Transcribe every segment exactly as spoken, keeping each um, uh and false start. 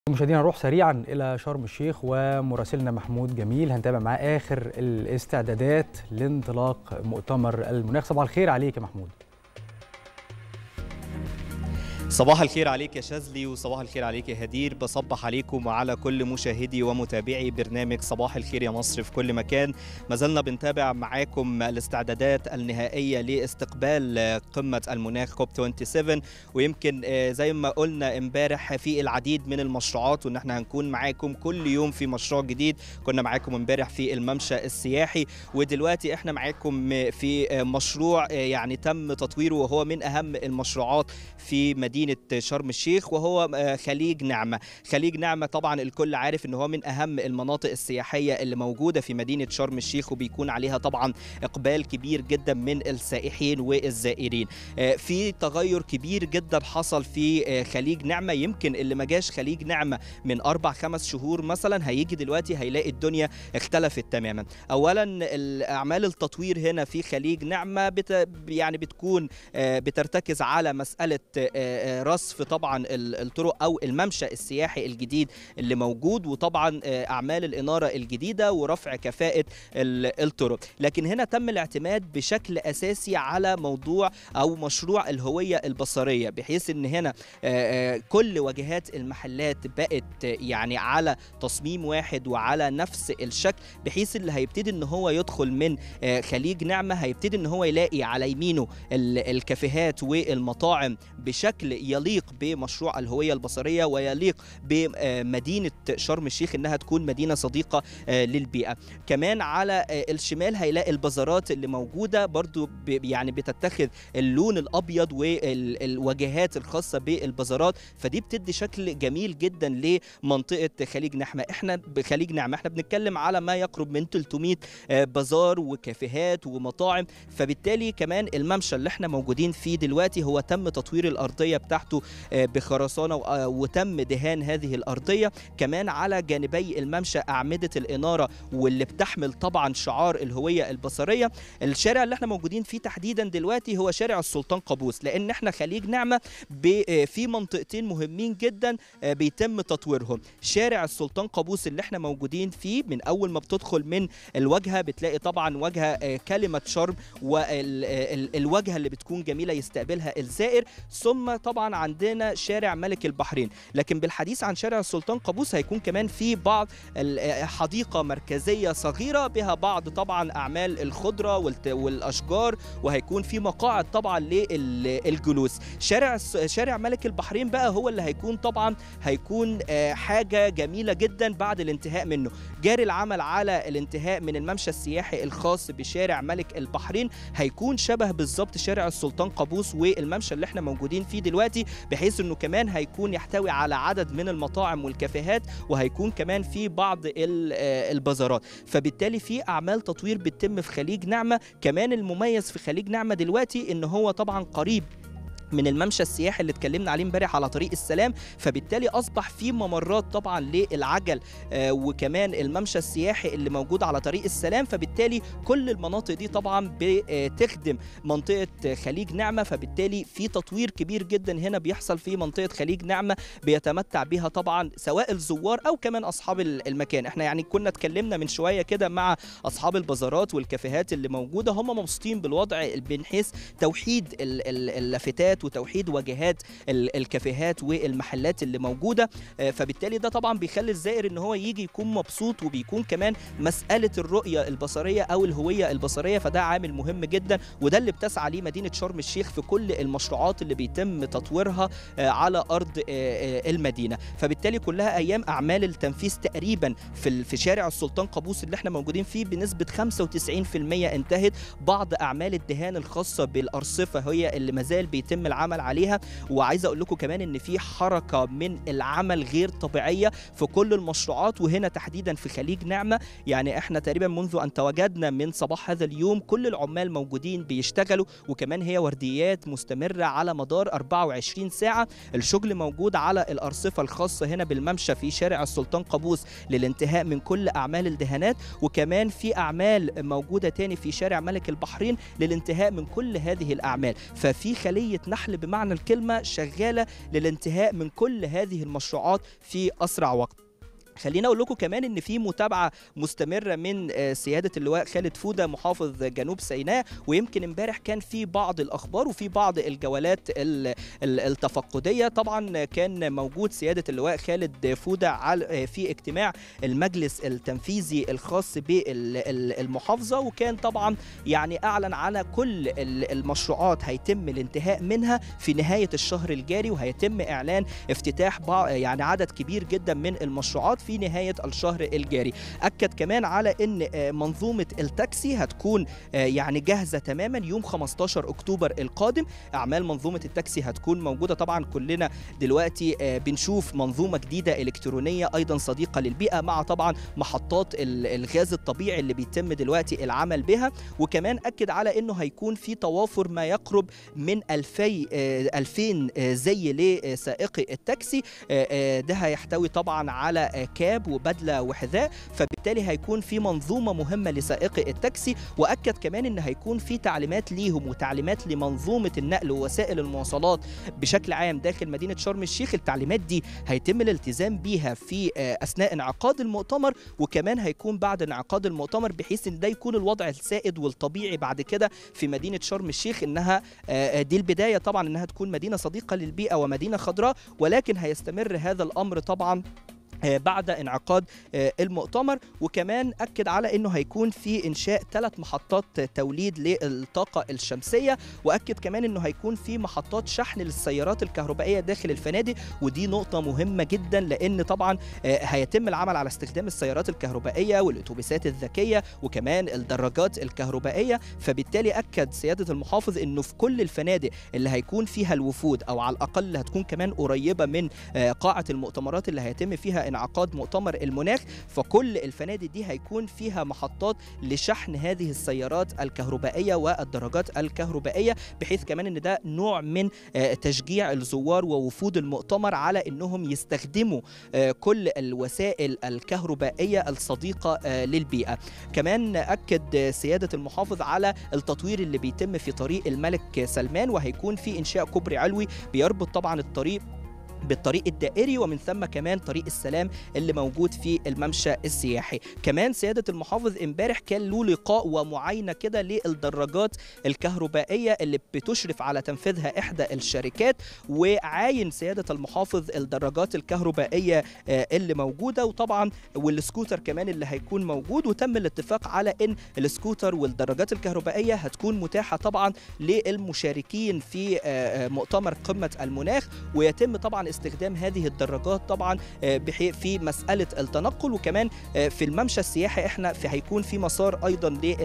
مشاهدينا نروح سريعا الى شرم الشيخ ومراسلنا محمود جميل هنتابع معاه اخر الاستعدادات لانطلاق مؤتمر المناخ. صباح الخير عليك يا محمود. صباح الخير عليك يا شاذلي وصباح الخير عليك يا هدير. بصبح عليكم وعلى كل مشاهدي ومتابعي برنامج صباح الخير يا مصر في كل مكان. ما زلنا بنتابع معاكم الاستعدادات النهائية لاستقبال قمة المناخ كوب سبعة وعشرين، ويمكن زي ما قلنا امبارح في العديد من المشروعات وان احنا هنكون معاكم كل يوم في مشروع جديد. كنا معاكم امبارح في الممشى السياحي، ودلوقتي احنا معاكم في مشروع يعني تم تطويره وهو من اهم المشروعات في مدينة شرم الشيخ، وهو خليج نعمة. خليج نعمة طبعا الكل عارف ان هو من اهم المناطق السياحية اللي موجودة في مدينة شرم الشيخ، وبيكون عليها طبعا اقبال كبير جدا من السائحين والزائرين. في تغير كبير جدا حصل في خليج نعمة. يمكن اللي ما جاش خليج نعمة من اربع خمس شهور مثلا هيجي دلوقتي هيلاقي الدنيا اختلفت تماما. اولا الاعمال التطوير هنا في خليج نعمة بت يعني بتكون بترتكز على مسألة رصف طبعا الطرق او الممشى السياحي الجديد اللي موجود، وطبعا اعمال الاناره الجديده ورفع كفاءه الطرق. لكن هنا تم الاعتماد بشكل اساسي على موضوع او مشروع الهويه البصريه، بحيث ان هنا كل واجهات المحلات بقت يعني على تصميم واحد وعلى نفس الشكل، بحيث اللي هيبتدي ان هو يدخل من خليج نعمه هيبتدي ان هو يلاقي على يمينه الكافيهات والمطاعم بشكل يليق بمشروع الهوية البصرية ويليق بمدينة شرم الشيخ انها تكون مدينة صديقة للبيئة. كمان على الشمال هيلاقي البازارات اللي موجودة برضو يعني بتتخذ اللون الابيض والواجهات الخاصة بالبازارات، فدي بتدي شكل جميل جدا لمنطقة خليج نعمة. احنا بخليج نعمة احنا بنتكلم على ما يقرب من ثلاثمائة بازار وكافيهات ومطاعم، فبالتالي كمان الممشى اللي احنا موجودين فيه دلوقتي هو تم تطوير الارضية بتاعته بخرسانه وتم دهان هذه الارضيه. كمان على جانبي الممشى اعمده الاناره واللي بتحمل طبعا شعار الهويه البصريه. الشارع اللي احنا موجودين فيه تحديدا دلوقتي هو شارع السلطان قابوس، لان احنا خليج نعمه في منطقتين مهمين جدا بيتم تطويرهم. شارع السلطان قابوس اللي احنا موجودين فيه من اول ما بتدخل من الواجهه بتلاقي طبعا واجهه كلمه شرم والواجهه اللي بتكون جميله يستقبلها الزائر. ثم طبعا عندنا شارع ملك البحرين. لكن بالحديث عن شارع السلطان قابوس هيكون كمان في بعض حديقة مركزية صغيرة بها بعض طبعا أعمال الخضرة والأشجار، وهيكون في مقاعد طبعا للجلوس. شارع شارع ملك البحرين بقى هو اللي هيكون طبعا هيكون حاجة جميلة جدا بعد الانتهاء منه. جاري العمل على الانتهاء من الممشى السياحي الخاص بشارع ملك البحرين، هيكون شبه بالظبط شارع السلطان قابوس والممشى اللي احنا موجودين فيه دلوقتي، بحيث انه كمان هيكون يحتوي على عدد من المطاعم والكافيهات، وهيكون كمان في بعض البازارات. فبالتالي في اعمال تطوير بتتم في خليج نعمة. كمان المميز في خليج نعمة دلوقتي ان هو طبعا قريب من الممشى السياحي اللي اتكلمنا عليه امبارح على طريق السلام، فبالتالي اصبح في ممرات طبعا للعجل آه وكمان الممشى السياحي اللي موجود على طريق السلام. فبالتالي كل المناطق دي طبعا بتخدم منطقه خليج نعمه، فبالتالي في تطوير كبير جدا هنا بيحصل في منطقه خليج نعمه بيتمتع بها طبعا سواء الزوار او كمان اصحاب المكان. احنا يعني كنا اتكلمنا من شويه كده مع اصحاب البازارات والكافيهات اللي موجوده، هم مبسوطين بالوضع من حيث توحيد اللافتات وتوحيد واجهات الكافيهات والمحلات اللي موجوده. فبالتالي ده طبعا بيخلي الزائر ان هو يجي يكون مبسوط، وبيكون كمان مساله الرؤيه البصريه او الهويه البصريه، فده عامل مهم جدا، وده اللي بتسعى ليه مدينه شرم الشيخ في كل المشروعات اللي بيتم تطويرها على ارض المدينه. فبالتالي كلها ايام اعمال التنفيذ تقريبا في في شارع السلطان قابوس اللي احنا موجودين فيه بنسبه خمسة وتسعين بالمئة انتهت. بعض اعمال الدهان الخاصه بالارصفه هي اللي مازال بيتم العمل عليها. وعايز اقول لكم كمان ان في حركه من العمل غير طبيعيه في كل المشروعات، وهنا تحديدا في خليج نعمه. يعني احنا تقريبا منذ ان تواجدنا من صباح هذا اليوم كل العمال موجودين بيشتغلوا، وكمان هي ورديات مستمره على مدار أربعة وعشرين ساعه. الشغل موجود على الارصفه الخاصه هنا بالممشى في شارع السلطان قابوس للانتهاء من كل اعمال الدهانات، وكمان في اعمال موجوده تاني في شارع ملك البحرين للانتهاء من كل هذه الاعمال. ففي خليه نحت الفحل بمعنى الكلمة شغالة للانتهاء من كل هذه المشروعات في أسرع وقت. خلينا اقول لكم كمان ان في متابعه مستمره من سياده اللواء خالد فوده محافظ جنوب سيناء، ويمكن امبارح كان في بعض الاخبار وفي بعض الجولات التفقديه. طبعا كان موجود سياده اللواء خالد فوده في اجتماع المجلس التنفيذي الخاص بالمحافظه، وكان طبعا يعني اعلن على كل المشروعات هيتم الانتهاء منها في نهايه الشهر الجاري، وهيتم اعلان افتتاح يعني عدد كبير جدا من المشروعات في نهاية الشهر الجاري. أكد كمان على أن منظومة التاكسي هتكون يعني جاهزة تماما يوم خمستاشر أكتوبر القادم. أعمال منظومة التاكسي هتكون موجودة. طبعا كلنا دلوقتي بنشوف منظومة جديدة إلكترونية أيضا صديقة للبيئة، مع طبعا محطات الغاز الطبيعي اللي بيتم دلوقتي العمل بها. وكمان أكد على أنه هيكون في توافر ما يقرب من ألفين زي لسائقي التاكسي. ده هيحتوي طبعا على كاب وبدله وحذاء، فبالتالي هيكون في منظومه مهمه لسائقي التاكسي. واكد كمان ان هيكون في تعليمات ليهم وتعليمات لمنظومه النقل ووسائل المواصلات بشكل عام داخل مدينه شرم الشيخ. التعليمات دي هيتم الالتزام بيها في اثناء انعقاد المؤتمر، وكمان هيكون بعد انعقاد المؤتمر، بحيث ان ده يكون الوضع السائد والطبيعي بعد كده في مدينه شرم الشيخ، انها دي البدايه طبعا انها تكون مدينه صديقه للبيئه ومدينه خضراء. ولكن هيستمر هذا الامر طبعا بعد انعقاد المؤتمر. وكمان أكد على أنه هيكون في إنشاء ثلاث محطات توليد للطاقة الشمسية، وأكد كمان أنه هيكون في محطات شحن للسيارات الكهربائية داخل الفنادق. ودي نقطة مهمة جدا، لأن طبعا هيتم العمل على استخدام السيارات الكهربائية والأتوبيسات الذكية وكمان الدراجات الكهربائية. فبالتالي أكد سيادة المحافظ أنه في كل الفنادق اللي هيكون فيها الوفود، أو على الأقل اللي هتكون كمان قريبة من قاعة المؤتمرات اللي هيتم فيها انعقاد مؤتمر المناخ، فكل الفنادق دي هيكون فيها محطات لشحن هذه السيارات الكهربائية والدراجات الكهربائية، بحيث كمان ان ده نوع من تشجيع الزوار ووفود المؤتمر على انهم يستخدموا كل الوسائل الكهربائية الصديقة للبيئة. كمان أكد سيادة المحافظ على التطوير اللي بيتم في طريق الملك سلمان، وهيكون في إنشاء كوبري علوي بيربط طبعا الطريق بالطريق الدائري، ومن ثم كمان طريق السلام اللي موجود في الممشى السياحي. كمان سيادة المحافظ امبارح كان له لقاء ومعاينة كده للدراجات الكهربائية اللي بتشرف على تنفيذها إحدى الشركات، وعاين سيادة المحافظ الدراجات الكهربائية اللي موجودة، وطبعا والسكوتر كمان اللي هيكون موجود. وتم الاتفاق على ان السكوتر والدراجات الكهربائية هتكون متاحة طبعا للمشاركين في مؤتمر قمة المناخ، ويتم طبعا استخدام هذه الدراجات طبعا في مسألة التنقل. وكمان في الممشى السياحي احنا في هيكون في مسار ايضا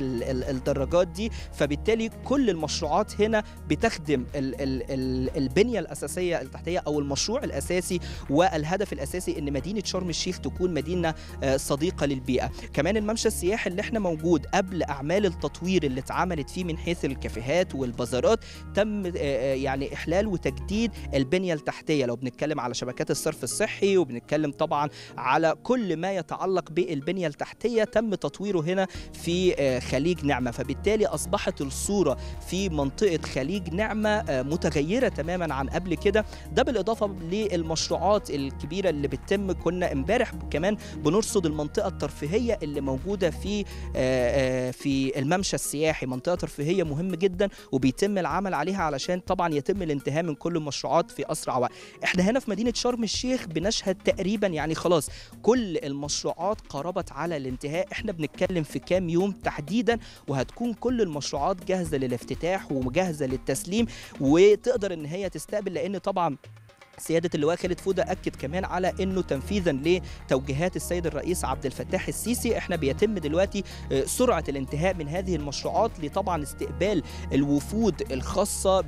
للدراجات دي. فبالتالي كل المشروعات هنا بتخدم ال ال ال البنية الأساسية التحتية او المشروع الأساسي والهدف الأساسي ان مدينة شرم الشيخ تكون مدينة صديقة للبيئة. كمان الممشى السياحي اللي احنا موجود قبل اعمال التطوير اللي اتعملت فيه من حيث الكافيهات والبازارات، تم يعني احلال وتجديد البنية التحتية. لو بنتكلم على شبكات الصرف الصحي، وبنتكلم طبعا على كل ما يتعلق بالبنية التحتية، تم تطويره هنا في خليج نعمة. فبالتالي أصبحت الصورة في منطقة خليج نعمة متغيرة تماما عن قبل كده. ده بالإضافة للمشروعات الكبيرة اللي بتتم. كنا امبارح كمان بنرصد المنطقة الترفيهية اللي موجودة في في الممشى السياحي، منطقة ترفيهية مهمة جدا وبيتم العمل عليها علشان طبعا يتم الانتهاء من كل المشروعات في أسرع وقت. احنا هنا في مدينة شرم الشيخ بنشهد تقريبا يعني خلاص كل المشروعات قربت على الانتهاء. احنا بنتكلم في كام يوم تحديدا وهتكون كل المشروعات جاهزة للافتتاح وجاهزة للتسليم وتقدر ان هي تستقبل. لان طبعا سيادة اللواء خالد فوده أكد كمان على أنه تنفيذا لتوجيهات السيد الرئيس عبد الفتاح السيسي احنا بيتم دلوقتي سرعة الانتهاء من هذه المشروعات لطبعا استقبال الوفود الخاصة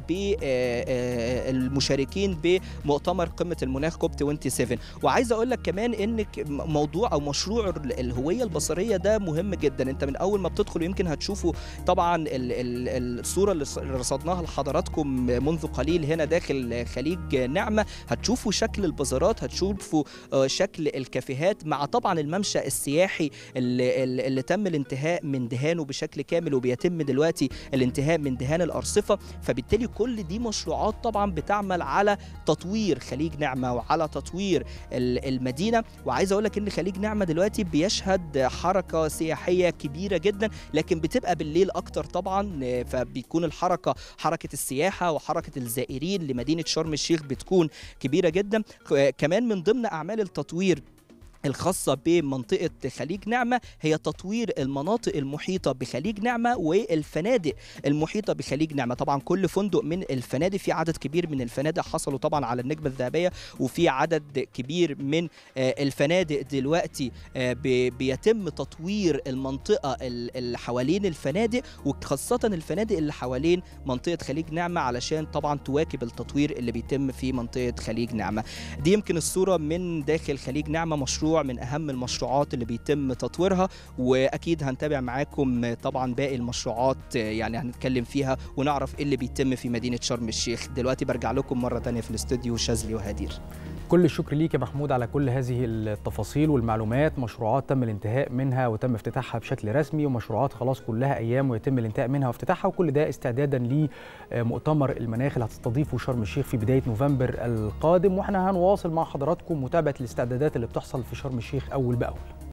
بالمشاركين بمؤتمر قمة المناخ كوب سبعة وعشرين. وعايز أقول لك كمان أن موضوع أو مشروع الهوية البصرية ده مهم جدا. أنت من أول ما بتدخل يمكن هتشوفوا طبعا الصورة اللي رصدناها لحضراتكم منذ قليل هنا داخل خليج نعمة. هتشوفوا شكل البازارات، هتشوفوا شكل الكافيهات، مع طبعا الممشى السياحي اللي, اللي تم الانتهاء من دهانه بشكل كامل، وبيتم دلوقتي الانتهاء من دهان الأرصفة. فبالتالي كل دي مشروعات طبعا بتعمل على تطوير خليج نعمة وعلى تطوير المدينة. وعايز اقول لك ان خليج نعمة دلوقتي بيشهد حركة سياحية كبيرة جدا، لكن بتبقى بالليل اكتر طبعا، فبيكون الحركة حركة السياحة وحركة الزائرين لمدينة شرم الشيخ بتكون كبيرة جدا. كمان من ضمن اعمال التطوير الخاصة بمنطقة خليج نعمة هي تطوير المناطق المحيطة بخليج نعمة والفنادق المحيطة بخليج نعمة. طبعا كل فندق من الفنادق، في عدد كبير من الفنادق حصلوا طبعا على النجمة الذهبية، وفي عدد كبير من الفنادق دلوقتي بيتم تطوير المنطقة اللي حوالين الفنادق، وخاصة الفنادق اللي حوالين منطقة خليج نعمة، علشان طبعا تواكب التطوير اللي بيتم في منطقة خليج نعمة. دي يمكن الصورة من داخل خليج نعمة، مشروع من أهم المشروعات اللي بيتم تطويرها، وأكيد هنتابع معاكم طبعا باقي المشروعات يعني هنتكلم فيها ونعرف إيه اللي بيتم في مدينة شرم الشيخ. دلوقتي برجع لكم مرة تانية في الاستوديو شاذلي وهدير. كل الشكر ليك يا محمود على كل هذه التفاصيل والمعلومات. مشروعات تم الانتهاء منها وتم افتتاحها بشكل رسمي، ومشروعات خلاص كلها أيام ويتم الانتهاء منها وافتتاحها، وكل ده استعدادا لمؤتمر المناخ اللي هتستضيفه شرم الشيخ في بداية نوفمبر القادم. واحنا هنواصل مع حضراتكم متابعة الاستعدادات اللي بتحصل في شرم الشيخ أول بأول.